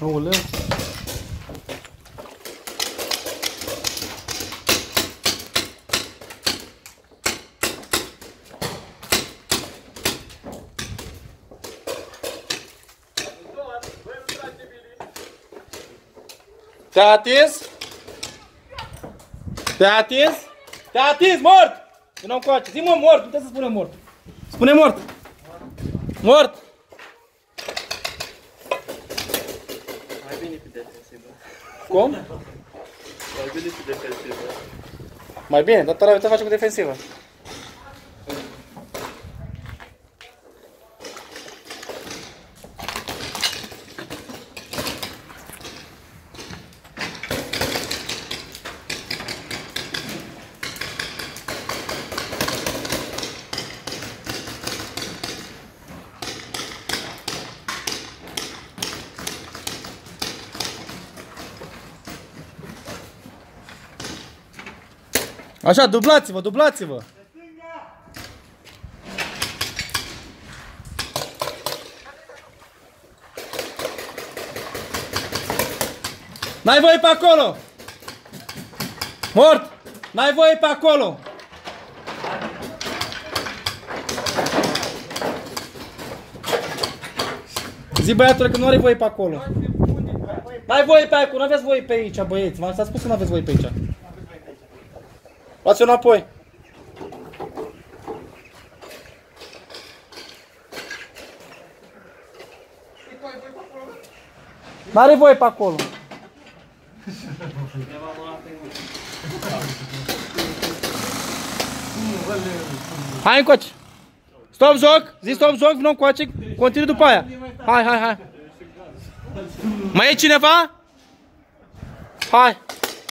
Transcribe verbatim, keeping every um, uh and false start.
Aoleu. Te-a atins? Te-a atins? Te-a atins, mort! Vină încoace, zi mă mort, nu trebuie să spune mort. Spune mort! Mort! Mai bine pe defensivă. Cum? Mai bine pe defensivă. Mai bine, dar tăra, te facem cu defensivă. Așa, dublați-vă, dublați-vă! N-ai voie pe acolo! Mort! N-ai voie pe acolo! Zi băiatule că nu are voie pe acolo! N-ai voie pe acolo, nu aveți voie pe aici, băieți! V-am spus că nu aveți voie pe aici! Luați-o înapoi! N-are voie pe acolo! Hai încoace! Stop joc! Zi stop joc, vină încoace, continui după aia! Hai, hai, hai! Mai e cineva? Hai!